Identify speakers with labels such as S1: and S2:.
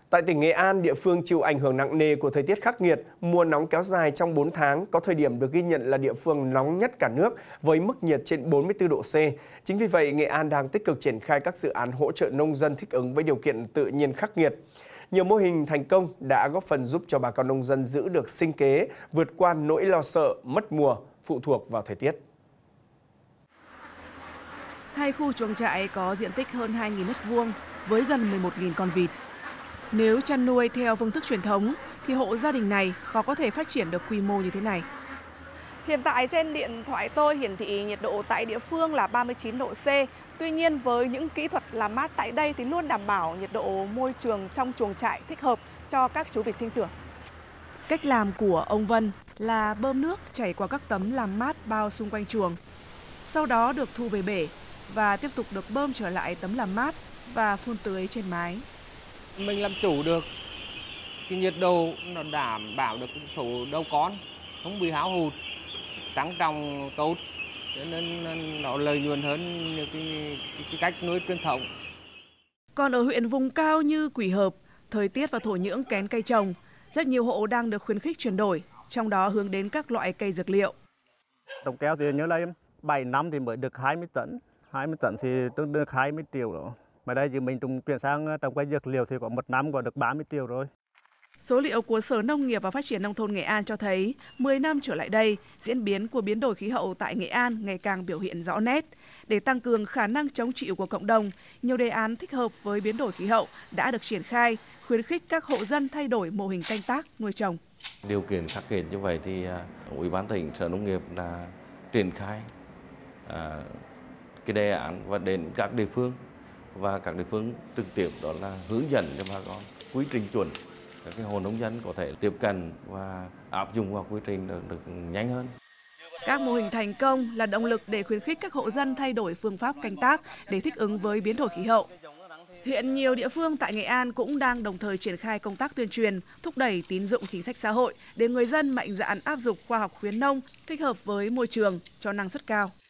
S1: Tại tỉnh Nghệ An, địa phương chịu ảnh hưởng nặng nề của thời tiết khắc nghiệt, mùa nóng kéo dài trong 4 tháng, có thời điểm được ghi nhận là địa phương nóng nhất cả nước với mức nhiệt trên 44 độ C. Chính vì vậy, Nghệ An đang tích cực triển khai các dự án hỗ trợ nông dân thích ứng với điều kiện tự nhiên khắc nghiệt. Nhiều mô hình thành công đã góp phần giúp cho bà con nông dân giữ được sinh kế, vượt qua nỗi lo sợ mất mùa phụ thuộc vào thời tiết.
S2: Hai khu chuồng trại có diện tích hơn 2.000 m² với gần 11.000 con vịt. Nếu chăn nuôi theo phương thức truyền thống thì hộ gia đình này khó có thể phát triển được quy mô như thế này.
S3: Hiện tại trên điện thoại tôi hiển thị nhiệt độ tại địa phương là 39 độ C. Tuy nhiên với những kỹ thuật làm mát tại đây thì luôn đảm bảo nhiệt độ môi trường trong chuồng trại thích hợp cho các chú vịt sinh trưởng.
S2: Cách làm của ông Vân là bơm nước chảy qua các tấm làm mát bao xung quanh chuồng. Sau đó được thu về bể và tiếp tục được bơm trở lại tấm làm mát và phun tưới trên mái.
S4: Mình làm chủ được cái nhiệt độ, nó đảm bảo được số đầu con, không bị hao hụt, tăng trọng tốt, cho nên nó lợi nhuận hơn cái cách nuôi truyền thống.
S2: Còn ở huyện vùng cao như Quỳ Hợp, thời tiết và thổ nhưỡng kén cây trồng, rất nhiều hộ đang được khuyến khích chuyển đổi, trong đó hướng đến các loại cây dược liệu.
S5: Trồng keo thì nhớ là 7 năm thì mới được 20 tấn thì tương đương 20 triệu rồi. Mà đây thì mình chuyển sang trồng cây dược liệu thì có 1 năm còn được 30 triệu rồi.
S2: Số liệu của Sở Nông nghiệp và Phát triển Nông thôn Nghệ An cho thấy 10 năm trở lại đây, diễn biến của biến đổi khí hậu tại Nghệ An ngày càng biểu hiện rõ nét. Để tăng cường khả năng chống chịu của cộng đồng, nhiều đề án thích hợp với biến đổi khí hậu đã được triển khai, khuyến khích các hộ dân thay đổi mô hình canh tác, nuôi trồng.
S6: Điều kiện khắc nghiệt như vậy thì Ủy ban tỉnh, Sở Nông nghiệp đã triển khai cái đề án và đến các địa phương, và các địa phương trực tiếp đó là hướng dẫn cho bà con quy trình chuẩn, các cái hộ nông dân có thể tiếp cận và áp dụng vào quy trình được nhanh hơn.
S2: Các mô hình thành công là động lực để khuyến khích các hộ dân thay đổi phương pháp canh tác để thích ứng với biến đổi khí hậu. Hiện nhiều địa phương tại Nghệ An cũng đang đồng thời triển khai công tác tuyên truyền, thúc đẩy tín dụng chính sách xã hội để người dân mạnh dạn áp dụng khoa học khuyến nông thích hợp với môi trường cho năng suất cao.